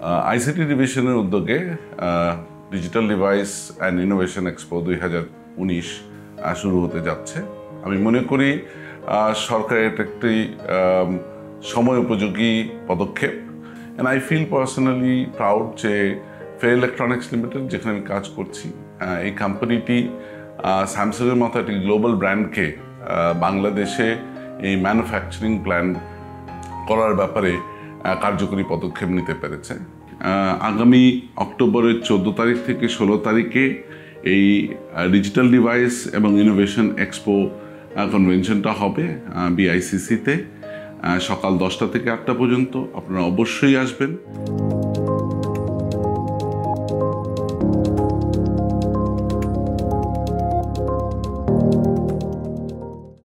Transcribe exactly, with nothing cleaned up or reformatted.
ICT ডিভিশনের উদ্যোগে digital device and innovation expo দুই হাজার উনিশ শুরু হতে যাচ্ছে। আমি মনে করি সরকারের এটা একটি সময় উপযোগী পদক্ষেপ। And I feel personally proud যে ফেয়ার ইলেকট্রনিক্স লিমিটেড, যেখানে আমি কাজ করছি, এই কোম্পানিটি স্যামসাংয়ের মতো একটি গ্লোবাল ব্র্যান্ডকে বাংলাদেশে এই ম্যানুফ্যাকচারিং প্ল্যান্ট করার ব্যাপারে কার্যকরী পদক্ষেপ নিতে পেরেছে। আগামী অক্টোবরের চোদ্দো তারিখ থেকে ষোলো তারিখে এই ডিজিটাল ডিভাইস এবং ইনোভেশন এক্সপো কনভেনশনটা হবে বিআইসিসিতে সকাল দশটা থেকে আটটা পর্যন্ত। আপনারা অবশ্যই আসবেন।